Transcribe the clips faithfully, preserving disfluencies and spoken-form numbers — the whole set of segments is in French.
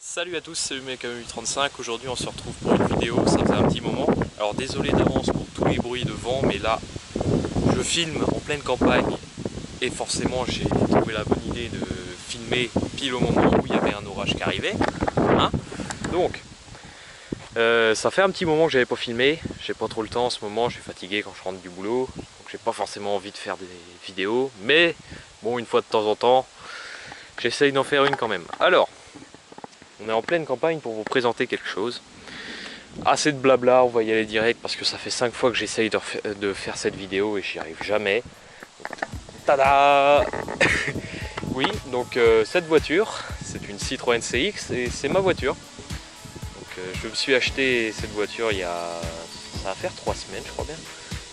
Salut à tous, c'est le mec huit trente-cinq. Aujourd'hui on se retrouve pour une vidéo, ça fait un petit moment. Alors désolé d'avance pour tous les bruits de vent, mais là je filme en pleine campagne et forcément j'ai trouvé la bonne idée de filmer pile au moment où il y avait un orage qui arrivait, hein. Donc euh, ça fait un petit moment que j'avais pas filmé, j'ai pas trop le temps en ce moment, je suis fatigué quand je rentre du boulot, donc j'ai pas forcément envie de faire des vidéos, mais bon, une fois de temps en temps j'essaye d'en faire une quand même. Alors on est en pleine campagne pour vous présenter quelque chose. Assez de blabla, on va y aller direct parce que ça fait cinq fois que j'essaye de, de faire cette vidéo et j'y arrive jamais. Tada. Oui, donc euh, cette voiture, c'est une Citroën C X et c'est ma voiture. Donc euh, je me suis acheté cette voiture il y a... ça va faire trois semaines je crois bien.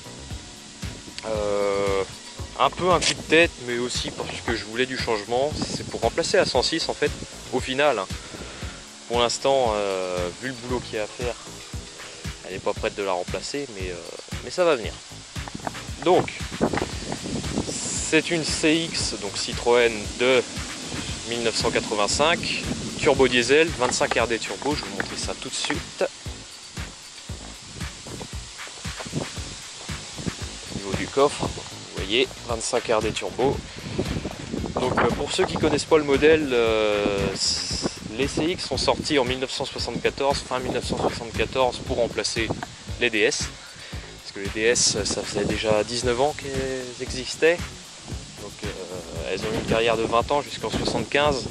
Euh, un peu un coup de tête, mais aussi parce que je voulais du changement. C'est pour remplacer la cent six en fait, au final. Pour l'instant, euh, vu le boulot qu'il y a à faire, elle n'est pas prête de la remplacer, mais, euh, mais ça va venir. Donc, c'est une C X, donc Citroën de mille neuf cent quatre-vingt-cinq, turbo diesel, vingt-cinq R D turbo, je vais vous montrer ça tout de suite. Au niveau du coffre, vous voyez, vingt-cinq R D turbo. Donc euh, pour ceux qui ne connaissent pas le modèle, euh, les C X sont sortis en mille neuf cent soixante-quatorze, fin mille neuf cent soixante-quatorze, pour remplacer les D S. Parce que les D S, ça faisait déjà dix-neuf ans qu'elles existaient. Donc euh, elles ont eu une carrière de vingt ans jusqu'en soixante-quinze.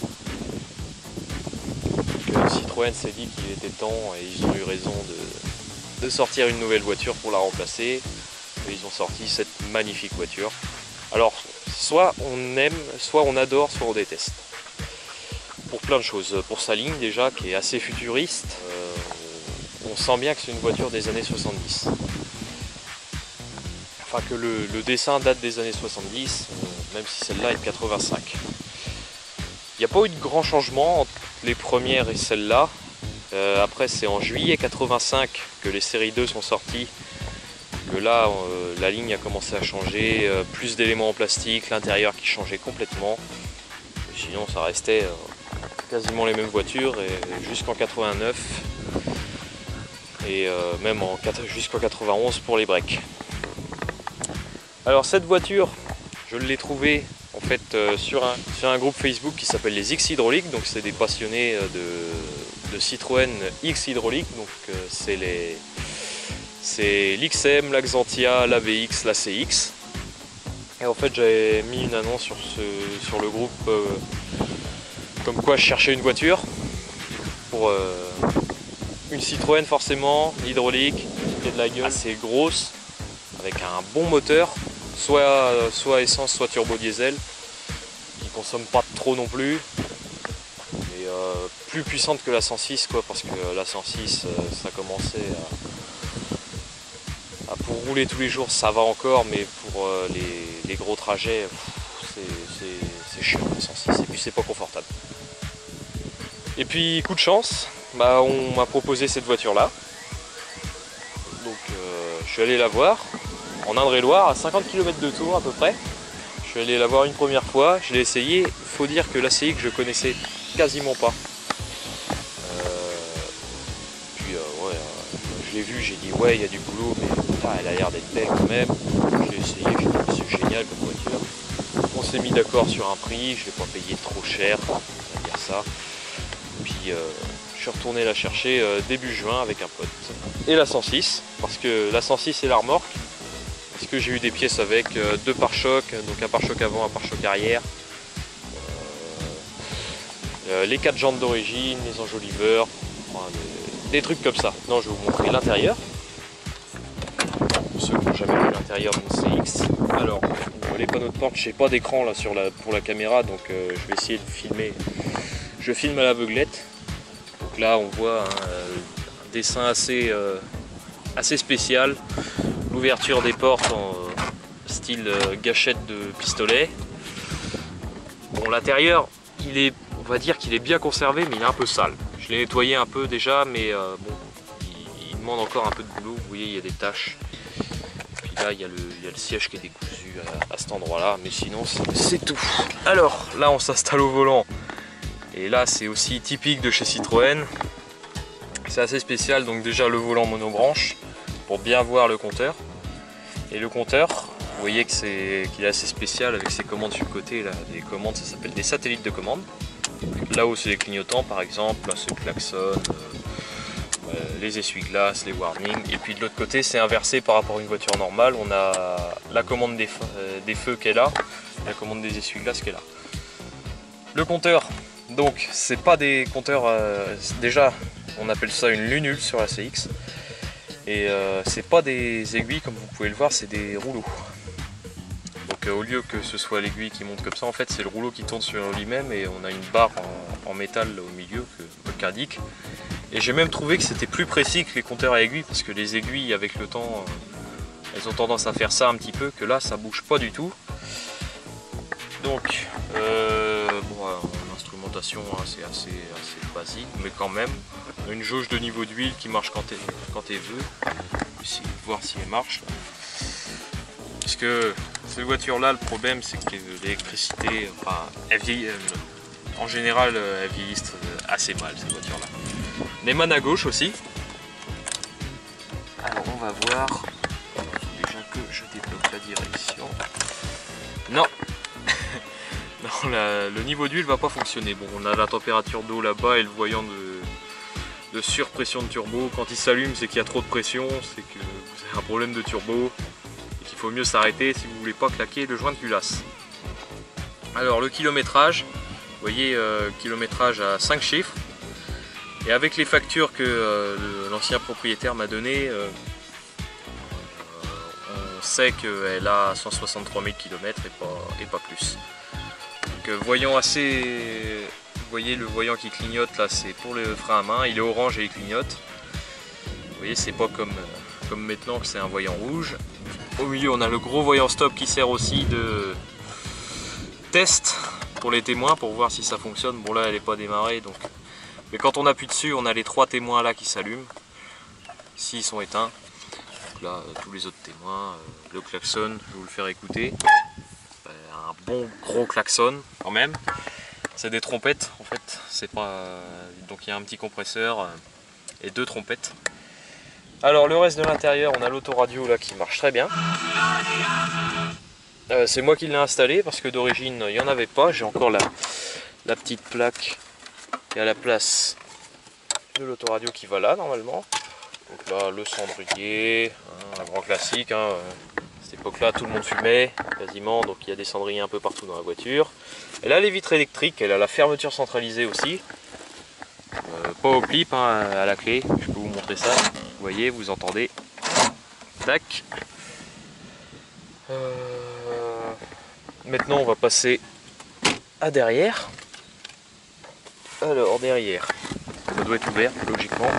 Donc euh, Citroën s'est dit qu'il était temps et ils ont eu raison de, de sortir une nouvelle voiture pour la remplacer. Et ils ont sorti cette magnifique voiture. Alors, soit on aime, soit on adore, soit on déteste. Pour plein de choses. Pour sa ligne déjà, qui est assez futuriste, euh, on sent bien que c'est une voiture des années soixante-dix. Enfin que le, le dessin date des années soixante-dix, euh, même si celle-là est de quatre-vingt-cinq. Il n'y a pas eu de grand changement entre les premières et celle-là. Euh, après c'est en juillet quatre-vingt-cinq que les séries deux sont sorties. Que là, euh, la ligne a commencé à changer, euh, plus d'éléments en plastique, l'intérieur qui changeait complètement. Sinon ça restait... Euh, quasiment les mêmes voitures et jusqu'en quatre-vingt-neuf et euh, même jusqu'en quatre-vingt-onze pour les breaks. Alors cette voiture, je l'ai trouvée en fait euh, sur, un, sur un groupe Facebook qui s'appelle les X Hydrauliques, donc c'est des passionnés de, de Citroën X Hydraulique, donc euh, c'est les c'est l'X M, la Xantia, la V X, la C X. Et en fait j'avais mis une annonce sur, ce, sur le groupe euh, comme quoi je cherchais une voiture pour euh, une Citroën forcément, hydraulique, qui a de la gueule, assez grosse, avec un bon moteur, soit, euh, soit essence, soit turbo diesel, qui consomme pas trop non plus, mais euh, plus puissante que la cent six quoi, parce que la cent six euh, ça commençait à, à pour rouler tous les jours ça va encore, mais pour euh, les, les gros trajets c'est chiant la cent six et puis c'est pas confortable. Et puis coup de chance, bah, on m'a proposé cette voiture là. Donc euh, je suis allé la voir en Indre-et-Loire à cinquante kilomètres de Tours à peu près. Je suis allé la voir une première fois, je l'ai essayé. Il faut dire que la C X je connaissais quasiment pas. Euh, puis euh, ouais, euh, je l'ai vu, j'ai dit ouais il y a du boulot, mais putain, elle a l'air d'être belle quand même. Je l'ai essayé, j'ai dit c'est génial comme voiture. On s'est mis d'accord sur un prix, je ne l'ai pas payé trop cher, on va dire ça. Puis euh, je suis retourné la chercher euh, début juin avec un pote. Et la cent six, parce que la cent six c'est la remorque, parce que j'ai eu des pièces avec euh, deux pare-chocs, donc un pare-choc avant, un pare-choc arrière, euh, euh, les quatre jantes d'origine, les enjoliveurs, enfin, des, des trucs comme ça. Non, je vais vous montrer l'intérieur, pour ceux qui n'ont jamais vu l'intérieur d'une C X. Alors, les panneaux de porte, je n'ai pas d'écran là sur la, pour la caméra, donc euh, je vais essayer de filmer. Je filme à l'aveuglette, donc là on voit hein, un dessin assez, euh, assez spécial, l'ouverture des portes en euh, style euh, gâchette de pistolet. Bon, l'intérieur, il est, on va dire qu'il est bien conservé, mais il est un peu sale. Je l'ai nettoyé un peu déjà, mais euh, bon, il, il demande encore un peu de boulot. Vous voyez, il y a des taches. Et puis là, il y a le, il y a le siège qui est décousu à, à cet endroit-là, mais sinon c'est tout. Alors là, on s'installe au volant. Et là c'est aussi typique de chez Citroën. C'est assez spécial, donc déjà le volant monobranche pour bien voir le compteur. Et le compteur, vous voyez que c'est qu'il est assez spécial avec ses commandes sur le côté, là, des commandes, ça s'appelle des satellites de commande. Là-haut c'est les clignotants par exemple, là c'est le klaxon, euh, euh, les essuie-glaces, les warnings. Et puis de l'autre côté c'est inversé par rapport à une voiture normale, on a la commande des, feux, euh, des feux qui est là, la commande des essuie-glaces qui est là. Le compteur, donc c'est pas des compteurs, euh, déjà on appelle ça une lunule sur la C X. Et euh, c'est pas des aiguilles comme vous pouvez le voir, c'est des rouleaux. Donc euh, au lieu que ce soit l'aiguille qui monte comme ça, en fait c'est le rouleau qui tourne sur lui-même et on a une barre en, en métal au milieu que le indique. Et j'ai même trouvé que c'était plus précis que les compteurs à aiguilles parce que les aiguilles avec le temps, euh, elles ont tendance à faire ça un petit peu, que là ça bouge pas du tout. Donc euh, bon, en instrumentation hein, c'est assez, assez basique, mais quand même une jauge de niveau d'huile qui marche quand elle quand elle veut. Essayer de voir si elle marche. Parce que cette voiture là, le problème c'est que l'électricité, enfin, elle vieillit, euh, en général elle vieillit assez mal cette voiture là. Les mannes à gauche aussi. Alors on va voir. Déjà que je débloque la direction. Non. Non, la, le niveau d'huile va pas fonctionner. Bon, on a la température d'eau là-bas et le voyant de, de surpression de turbo. Quand il s'allume, c'est qu'il y a trop de pression, c'est que vous avez un problème de turbo et qu'il faut mieux s'arrêter si vous voulez pas claquer le joint de culasse. Alors le kilométrage, vous voyez, euh, kilométrage à cinq chiffres. Et avec les factures que euh, l'ancien propriétaire m'a donné, euh, on sait qu'elle a cent soixante-trois mille kilomètres et pas, et pas plus. Donc, euh, voyant assez, vous voyez le voyant qui clignote là, c'est pour le frein à main, il est orange et il clignote. Vous voyez, c'est pas comme, comme maintenant que c'est un voyant rouge. Au milieu on a le gros voyant stop qui sert aussi de test pour les témoins pour voir si ça fonctionne. Bon là elle n'est pas démarrée donc. Mais quand on appuie dessus, on a les trois témoins là qui s'allument, s'ils sont éteints. Donc là, euh, tous les autres témoins, euh, le klaxon, je vais vous le faire écouter. Euh, un bon gros klaxon quand même. C'est des trompettes en fait. C'est pas, euh, donc il y a un petit compresseur euh, et deux trompettes. Alors le reste de l'intérieur, on a l'autoradio là qui marche très bien. Euh, c'est moi qui l'ai installé parce que d'origine il n'y en avait pas. J'ai encore la, la petite plaque qui est à la place de l'autoradio qui va là normalement. Donc là le cendrier, hein, un grand classique. Hein, à cette époque là tout le monde fumait quasiment, donc il y a des cendriers un peu partout dans la voiture. Elle a les vitres électriques, elle a la fermeture centralisée aussi. Euh, pas au clip, hein, à la clé, je peux vous montrer ça. Vous voyez, vous entendez. Tac. Euh... Maintenant on va passer à derrière. Alors derrière, ça doit être ouvert logiquement.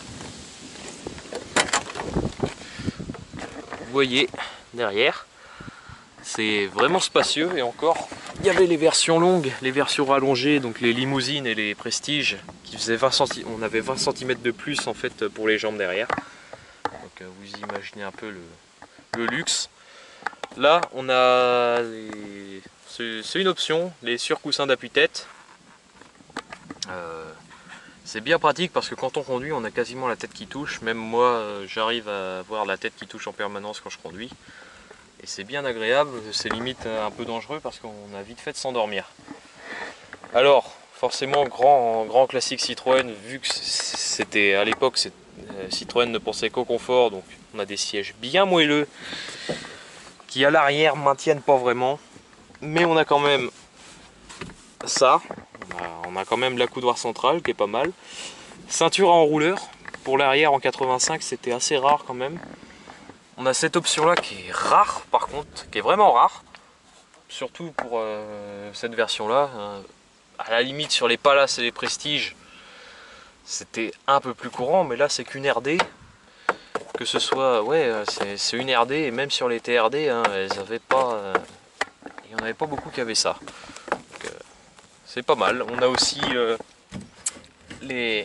Vous voyez derrière, c'est vraiment spacieux et encore, il y avait les versions longues, les versions rallongées, donc les limousines et les prestiges qui faisaient vingt centimètres, on avait vingt centimètres de plus en fait pour les jambes derrière. Donc vous imaginez un peu le, le luxe. Là on a, c'est une option, les surcoussins d'appui-tête. Euh, c'est bien pratique parce que quand on conduit on a quasiment la tête qui touche, même moi euh, j'arrive à avoir la tête qui touche en permanence quand je conduis et c'est bien agréable, c'est limite un peu dangereux parce qu'on a vite fait de s'endormir. Alors forcément grand, grand classique Citroën, vu que c'était à l'époque Citroën ne pensait qu'au confort, donc on a des sièges bien moelleux qui à l'arrière maintiennent pas vraiment, mais on a quand même ça. On a quand même l'accoudoir central qui est pas mal. Ceinture à enrouleur. Pour l'arrière en quatre-vingt-cinq c'était assez rare quand même. On a cette option là qui est rare par contre, qui est vraiment rare. Surtout pour euh, cette version là. Euh, à la limite sur les Palace et les Prestige c'était un peu plus courant, mais là c'est qu'une R D. Que ce soit, ouais c'est une R D et même sur les T R D hein, elles avaient pas, euh, il n'y en avait pas beaucoup qui avaient ça. C'est pas mal. On a aussi euh, les,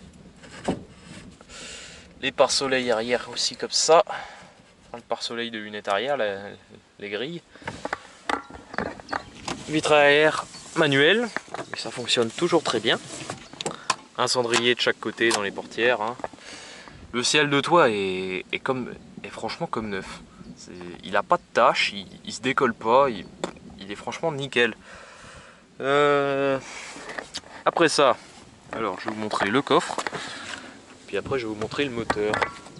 les pare-soleil arrière aussi comme ça. Enfin, le pare-soleil de lunettes arrière, la, les grilles. Vitre arrière manuelle. ça fonctionne toujours très bien. Un cendrier de chaque côté dans les portières. Hein. Le ciel de toit est, est, comme, est franchement comme neuf. Il n'a pas de tache, il, il se décolle pas, il, il est franchement nickel. Euh, après ça, alors je vais vous montrer le coffre, puis après je vais vous montrer le moteur.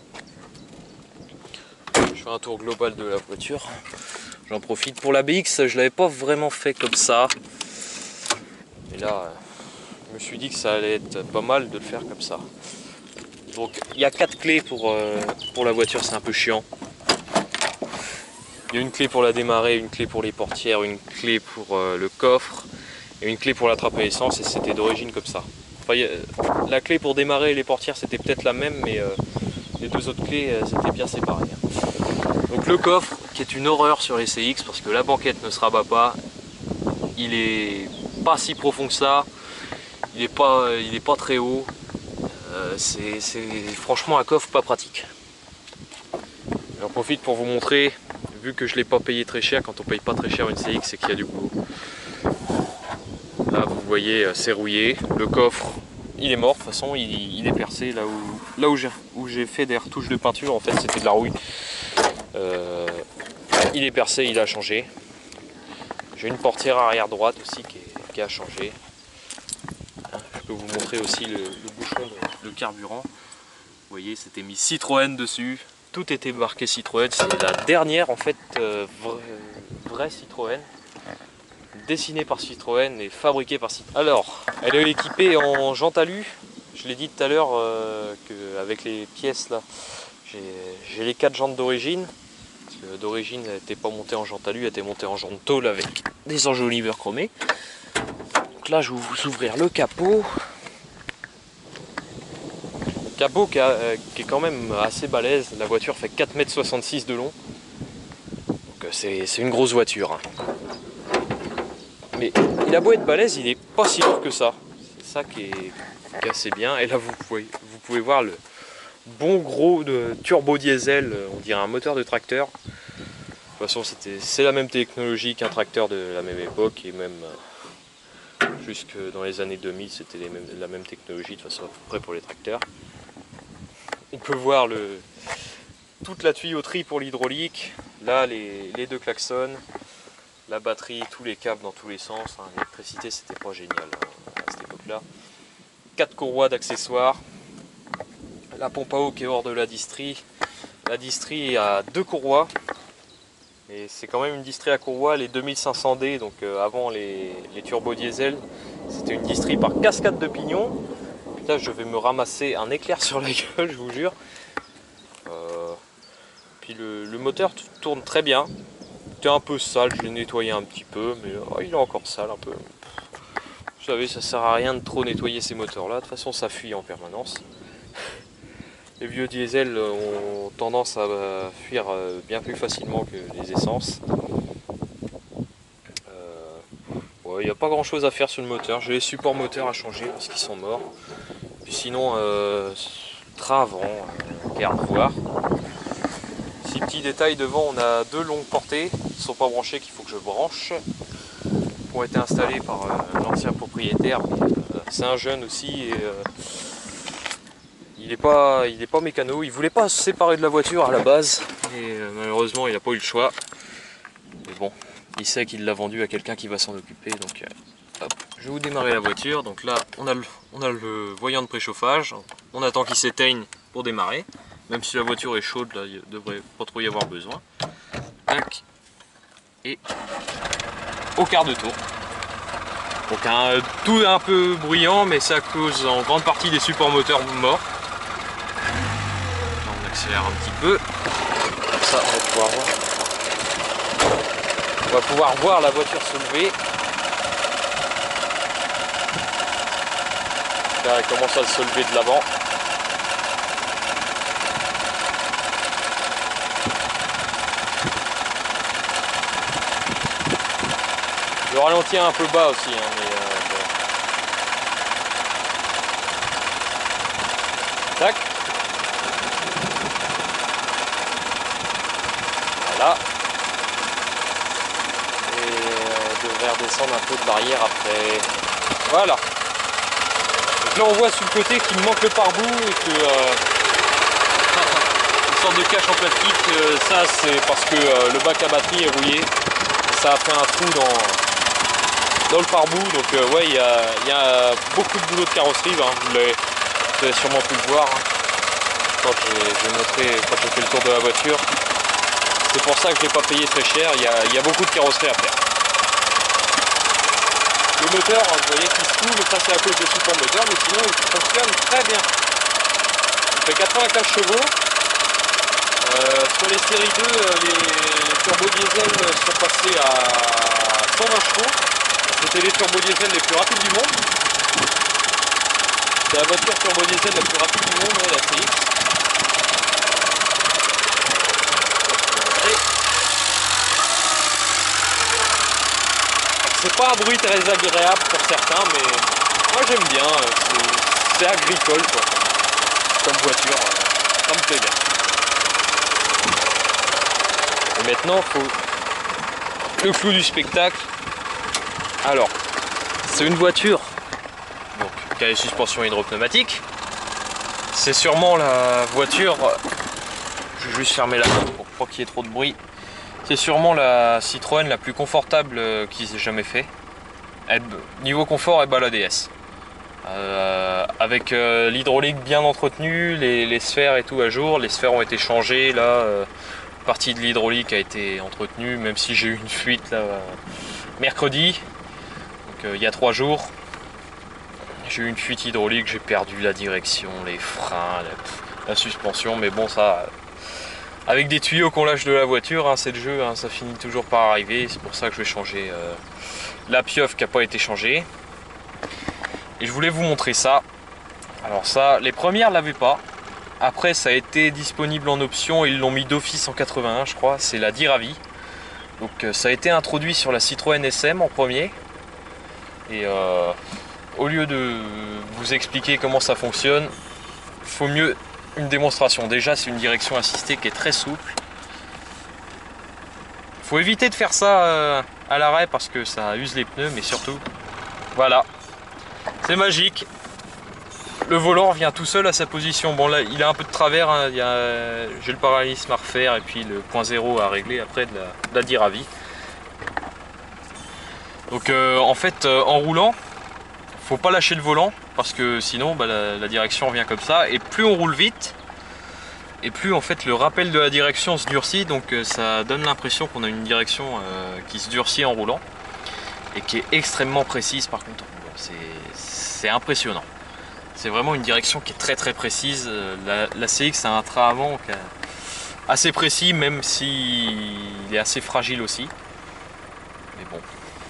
Je fais un tour global de la voiture. J'en profite pour la B X, je l'avais pas vraiment fait comme ça. Et là, je me suis dit que ça allait être pas mal de le faire comme ça. Donc il y a quatre clés pour, euh, pour la voiture, c'est un peu chiant. Il y a une clé pour la démarrer, une clé pour les portières, une clé pour euh, le coffre et une clé pour la trappe à essence, et c'était d'origine comme ça. Enfin, y a, la clé pour démarrer les portières c'était peut-être la même, mais euh, les deux autres clés euh, c'était bien séparé. Donc le coffre qui est une horreur sur les C X parce que la banquette ne se rabat pas, il est pas si profond que ça, il est pas, il est pas très haut, euh, c'est franchement un coffre pas pratique. J'en profite pour vous montrer. Vu que je ne l'ai pas payé très cher, quand on paye pas très cher une C X, c'est qu'il y a du boulot. Là vous voyez, c'est rouillé. Le coffre, il est mort, de toute façon il, il est percé. Là où, là où j'ai fait des retouches de peinture, en fait c'était de la rouille. Euh, il est percé, il a changé. J'ai une portière arrière droite aussi qui, est, qui a changé. Je peux vous montrer aussi le, le bouchon de, de carburant. Vous voyez, c'était mis Citroën dessus. Tout était marqué Citroën, c'est la dernière en fait euh, vraie, vraie Citroën, dessinée par Citroën et fabriquée par Citroën. Alors, elle est équipée en jante alu, je l'ai dit tout à l'heure euh, qu'avec les pièces là, j'ai les quatre jantes d'origine, parce que d'origine elle n'était pas montée en jante alu, elle était montée en jante tôle avec des enjoliveurs chromés. Donc là je vais vous ouvrir le capot. Capot qui, a, euh, qui est quand même assez balèze, la voiture fait quatre mètres soixante-six de long, donc c'est une grosse voiture. Hein. Mais il a beau être balèze, il n'est pas si lourd que ça, c'est ça qui est, qui est assez bien. Et là vous pouvez, vous pouvez voir le bon gros de turbo diesel, on dirait un moteur de tracteur. De toute façon c'est la même technologie qu'un tracteur de la même époque, et même euh, jusque dans les années deux mille c'était la même technologie, de toute façon à peu près pour les tracteurs. On peut voir le, toute la tuyauterie pour l'hydraulique, là les, les deux klaxons, la batterie, tous les câbles dans tous les sens. Hein. L'électricité c'était pas génial hein, à cette époque-là. Quatre courroies d'accessoires, la pompe à eau qui est hors de la distrie. La distrie a deux courroies, mais c'est quand même une distrie à courroies, les deux mille cinq cents D, donc euh, avant les, les turbo diesel, c'était une distrie par cascade de pignons. Là, je vais me ramasser un éclair sur la gueule, je vous jure. Euh, puis le, le moteur tourne très bien. Il était un peu sale, je l'ai nettoyé un petit peu, mais oh, il est encore sale un peu. Vous savez, ça sert à rien de trop nettoyer ces moteurs-là. De toute façon, ça fuit en permanence. Les vieux diesels ont tendance à fuir bien plus facilement que les essences. Il n'y a pas grand chose à faire sur le moteur. J'ai les supports moteurs à changer parce qu'ils sont morts. Puis sinon, euh, train avant, euh, garde voir. Six petits détails devant, on a deux longues portées qui ne sont pas branchées, qu'il faut que je branche. Qui ont été installées par euh, l'ancien propriétaire. Euh, C'est un jeune aussi et euh, il n'est pas, il est pas mécano. Il voulait pas se séparer de la voiture à la base. Et euh, malheureusement, il n'a pas eu le choix. Mais bon. Il sait qu'il l'a vendu à quelqu'un qui va s'en occuper, donc euh, hop, je vais vous démarrer la voiture. Donc là on a le, on a le voyant de préchauffage, on attend qu'il s'éteigne pour démarrer, même si la voiture est chaude, là, il ne devrait pas trop y avoir besoin. Tac. Et au quart de tour. Donc un, tout un peu bruyant, mais c'est à cause en grande partie des supports moteurs morts. Là, on accélère un petit peu, comme ça on va pouvoir voir. On va pouvoir voir la voiture se lever. Là, elle commence à se lever de l'avant. Le ralenti est un peu bas aussi, hein, mais euh, bon. Tac. Voilà. Et euh, devrait redescendre un peu de barrière après. Voilà. Donc là on voit sur le côté qu'il me manque le pare-boue et que euh, une sorte de cache en plastique, euh, ça c'est parce que euh, le bac à batterie est rouillé. Ça a fait un trou dans, dans le pare-boue. Donc euh, ouais, il y a, y a beaucoup de boulot de carrosserie, hein. Vous l'avez sûrement pu le voir hein, quand j'ai montré, quand j'ai fait le tour de la voiture. C'est pour ça que je ne l'ai pas payé très cher, il y, a, il y a beaucoup de carrosserie à faire. Le moteur, hein, vous voyez qu'il se coule, ça c'est à cause des supports moteur, mais sinon il fonctionne très bien. Il fait quatre-vingt-quinze chevaux. Euh, sur les séries deux, les, les turbos diesel sont passés à cent vingt chevaux. C'était les turbos diesel les plus rapides du monde. C'est la voiture turbo diesel la plus rapide du monde, ouais, la C X. C'est pas un bruit très agréable pour certains, mais moi j'aime bien. C'est agricole quoi, comme voiture, ça me plaît bien. Et maintenant, faut le clou du spectacle. Alors, c'est une voiture donc, qui a les suspensions hydropneumatiques. C'est sûrement la voiture. Je vais juste fermer la porte pour pas qu'il y ait trop de bruit. C'est sûrement la Citroën la plus confortable qu'ils aient jamais fait. Elle, niveau confort, elle bat la D S. Euh, avec euh, l'hydraulique bien entretenue, les, les sphères et tout à jour. Les sphères ont été changées. Là, euh, partie de l'hydraulique a été entretenue, même si j'ai eu une fuite là, euh, mercredi. Donc euh, il y a trois jours. J'ai eu une fuite hydraulique, j'ai perdu la direction, les freins, la, la suspension. Mais bon, ça... Avec des tuyaux qu'on lâche de la voiture, hein, c'est le jeu, hein, ça finit toujours par arriver. C'est pour ça que je vais changer euh, la pieuvre qui n'a pas été changée. Et je voulais vous montrer ça. Alors ça, les premières ne l'avaient pas. Après, ça a été disponible en option. Ils l'ont mis d'office en quatre-vingt-un, je crois. C'est la Diravi. Donc euh, ça a été introduit sur la Citroën S M en premier. Et euh, au lieu de vous expliquer comment ça fonctionne, il faut mieux... une démonstration. Déjà, c'est une direction assistée qui est très souple. Faut éviter de faire ça euh, à l'arrêt parce que ça use les pneus, mais surtout, voilà, c'est magique. Le volant revient tout seul à sa position. Bon là, il a un peu de travers. Hein. J'ai le parallélisme à refaire et puis le point zéro à régler après de la, de la Diravi. Donc euh, en fait, euh, en roulant, faut pas lâcher le volant parce que sinon bah, la, la direction revient comme ça, et plus on roule vite et plus en fait le rappel de la direction se durcit, donc euh, ça donne l'impression qu'on a une direction euh, qui se durcit en roulant et qui est extrêmement précise. Par contre en roulant, c'est impressionnant, c'est vraiment une direction qui est très très précise. La, la C X a un train avant qui est assez précis, même s'il est assez fragile aussi, mais bon.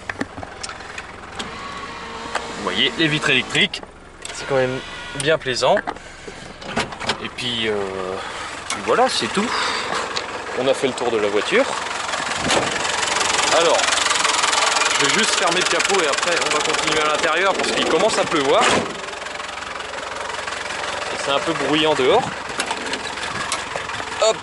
Vous voyez, les vitres électriques, c'est quand même bien plaisant. Et puis, euh, puis voilà, c'est tout. On a fait le tour de la voiture. Alors, je vais juste fermer le capot et après on va continuer à l'intérieur parce qu'il commence à pleuvoir. Et c'est un peu bruyant dehors. Hop.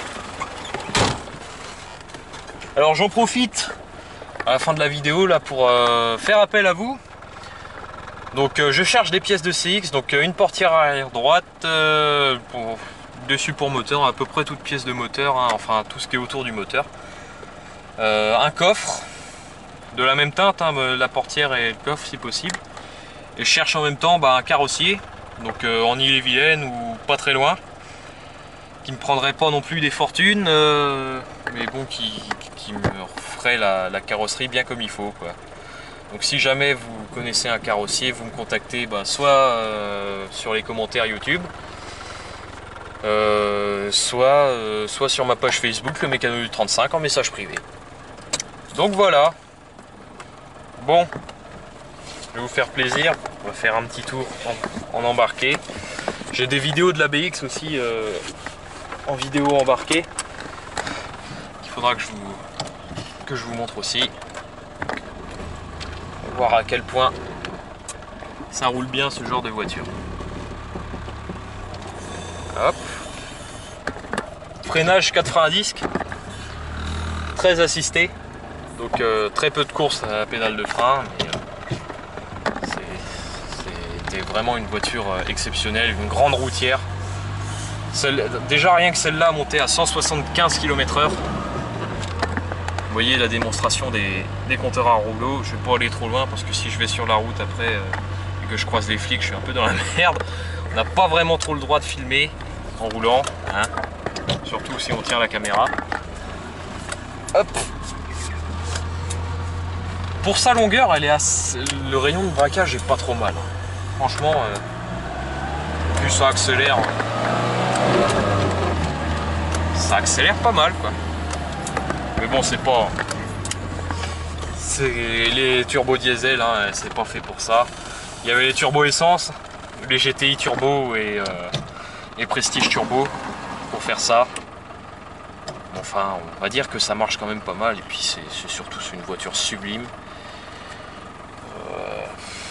Alors j'en profite à la fin de la vidéo là pour euh, faire appel à vous. Donc euh, je cherche des pièces de C X, donc euh, une portière arrière droite, euh, pour, dessus pour moteur, à peu près toutes pièces de moteur, hein, enfin tout ce qui est autour du moteur. Euh, un coffre, de la même teinte, hein, la portière et le coffre si possible. Et je cherche en même temps bah, un carrossier, donc euh, en Ille-et-Vilaine ou pas très loin, qui ne me prendrait pas non plus des fortunes, euh, mais bon qui, qui me ferait la, la carrosserie bien comme il faut, quoi. Donc si jamais vous connaissez un carrossier, vous me contactez bah, soit euh, sur les commentaires YouTube, euh, soit, euh, soit sur ma page Facebook, le Mécano du trente-cinq, en message privé. Donc voilà. Bon, je vais vous faire plaisir, on va faire un petit tour en, en embarqué. J'ai des vidéos de la B X aussi euh, en vidéo embarquée qu'il faudra que je vous, que je vous montre aussi. Voir à quel point ça roule bien ce genre de voiture. Hop. Freinage quatre freins à disque, très assisté, donc euh, très peu de courses à la pédale de frein, mais euh, c'était vraiment une voiture exceptionnelle, une grande routière. Celle, déjà rien que celle-là montait à cent soixante-quinze kilomètres heure. Vous voyez la démonstration des, des compteurs à rouleau. Je vais pas aller trop loin parce que si je vais sur la route après euh, et que je croise les flics, je suis un peu dans la merde. On n'a pas vraiment trop le droit de filmer en roulant, hein, surtout si on tient la caméra. Hop. Pour sa longueur, elle est assez... le rayon de braquage est pas trop mal. Franchement, euh... plus ça accélère, ça accélère pas mal, quoi. Mais bon, c'est pas... c'est les turbos diesel, hein, c'est pas fait pour ça. Il y avait les turbos essence, les G T I turbo et, euh, et Prestige turbo pour faire ça. Enfin, on va dire que ça marche quand même pas mal. Et puis c'est surtout une voiture sublime. Euh,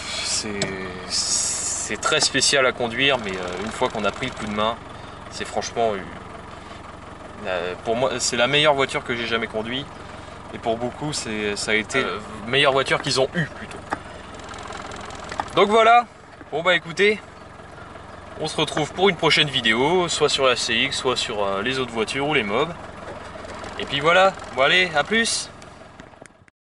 c'est très spécial à conduire, mais euh, une fois qu'on a pris le coup de main, c'est franchement... Euh, pour moi, c'est la meilleure voiture que j'ai jamais conduite. Et pour beaucoup, ça a été la euh, meilleure voiture qu'ils ont eue plutôt. Donc voilà. Bon bah écoutez, on se retrouve pour une prochaine vidéo, soit sur la C X, soit sur euh, les autres voitures ou les mobs. Et puis voilà. Bon allez, à plus.